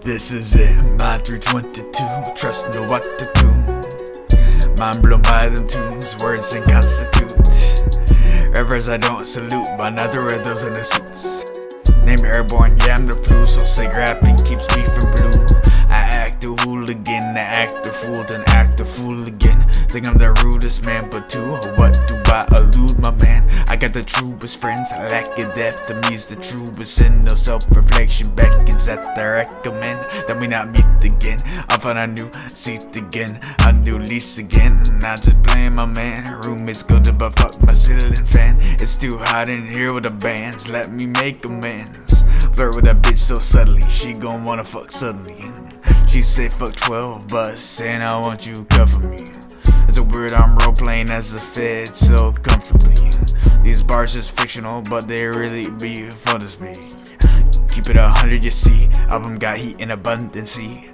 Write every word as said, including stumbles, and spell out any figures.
This is it, mind three twenty-two, trust no autotune. Mind blown by them tunes, words and constitute. Rappers I don't salute, but neither of those in the suits. Name airborne, yeah I'm the flu, so say rapping keeps me from blue. I act a hooligan, I act a fool, then act a fool again. Think I'm the rudest man, but to what do I allude, my man? I got the truest friends, I lack a depth, to me's the truest sin. No self-reflection beckons that I recommend that we not meet again. I'll find a new seat again, a new lease again. Not just playing my man, roommates go to but fuck my ceiling fan. It's too hot in here with the bands, let me make amends. Flirt with that bitch so subtly, she gon' wanna fuck suddenly. She say fuck twelve, but saying I want you cuffin me. It's a weird I'm roleplayin as a fed so comfortably. These bars is fictional, but they really be fun to speak. Keep it a hundred, you see. Album got heat and abundancy.